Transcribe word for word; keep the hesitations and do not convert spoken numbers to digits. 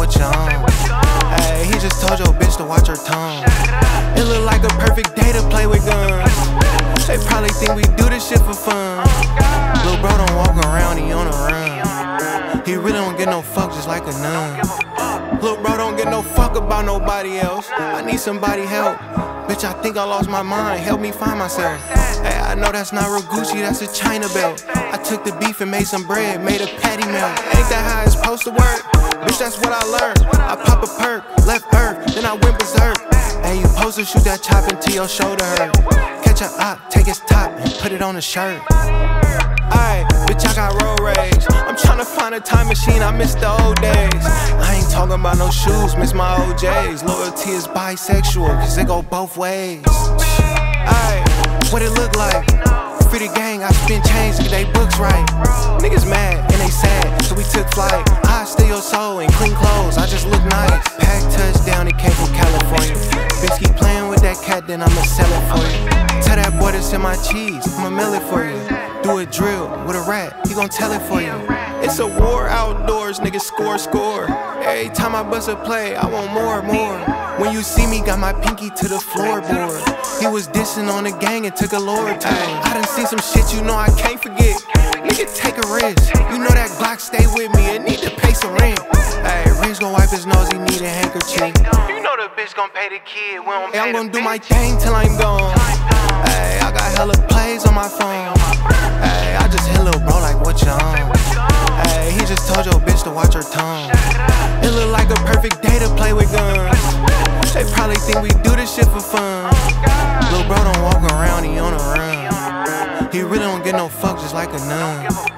what you on. Hey, he just told your bitch to watch her tongue. It look like a perfect day to play with guns. They probably think we do this shit for fun. Lil' bro don't walk around, he on the run. He really don't get no fuck, just like a nun. Lil' bro don't get no fuck about nobody else. I need somebody help. Bitch, I think I lost my mind, help me find myself. Hey, I know that's not real Gucci, that's a China belt. I took the beef and made some bread, made a patty melt. Ain't that how it's supposed to work? Bitch, that's what I learned. I pop a perk, left earth, then I went berserk. Hey, you supposed to shoot that chop until your shoulder hurt. Catch a op, take his top, and put it on a shirt. Ayy, bitch, I got road rage. I'm tryna find a time machine, I miss the old days. I ain't talking about no shoes, miss my O Js. Loyalty is bisexual, cause it go both ways. Ayy, what it look like? For the gang, I spin chains to get they books right. Niggas mad and they sad, so we took flight. I steal your soul in clean clothes, I just look nice. Pack touchdown, it came from California. Bitch, keep playing with that cat, then I'ma sell it for you. Tell that boy to send my cheese, I'ma mail it for you. Do a drill with a rat, he gon' tell it for you. It's a war outdoors, niggas score, score. Every time I bust a play, I want more, more. When you see me, got my pinky to the floorboard. He was dissing on the gang and took a lord to him. I done seen some shit you know I can't forget. Nigga, take a risk. You know that Glock stay with me and need to pay some rent. Hey, Riz gon' wipe his nose, he need a handkerchief. You know the bitch gon' pay the kid, we don't pay Hey, I'm the gon' do bitch. my thing till I'm gone. Hey, I got hella plays on my phone. Hey, I just hit lil' bro like what you on. Hey, he just told your bitch to watch her tongue. It look like a perfect day to play with guns. They probably think we do this shit for fun. Lil' bro don't walk around, he on the run. He really don't get no fuck, just like a nun.